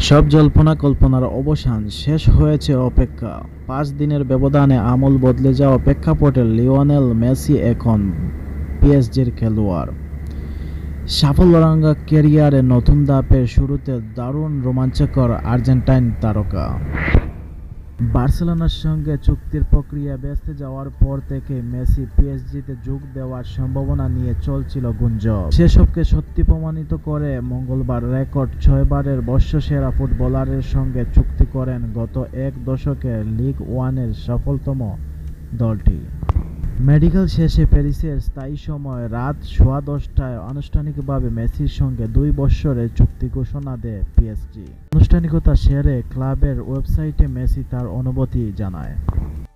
সব জল্পনা কল্পনার অবসান, শেষ হয়েছে অপেক্ষা। 5 দিনের ব্যবধানে আমূল বদলে যাওয়া প্রেক্ষাপটে লিওনেল মেসি এখন পিএসজির খেলোয়াড়। সাফল্যরঙা ক্যারিয়ারের নতুন ধাপের শুরুতে দারুণ রোমাঞ্চকর আর্জেন্টাইন তারকা। বার্সেলোনার সঙ্গে চুক্তির প্রক্রিয়া ভেস্তে যাওয়ার পর থেকে মেসি পিএসজিতে যোগ দেওয়ার সম্ভাবনা নিয়ে চলছিল গুঞ্জন। সেসবকে সত্যি প্রমাণিত করে মঙ্গলবার রেকর্ড 6 বারের বর্ষসেরা ফুটবলারের সঙ্গে চুক্তি করেন গত এক দশকে লিগ ওয়ানের সফলতম দলটি। মেডিকেল শেষে প্যারিসের স্থায়ী সময় রাত 10:15টায় আনুষ্ঠানিকভাবে মেসির সঙ্গে 2 বছরের চুক্তি ঘোষণা দেয় পিএসজি। আনুষ্ঠানিকতা সেরে ক্লাবের ওয়েবসাইটে মেসি তার অনুভূতি জানায়।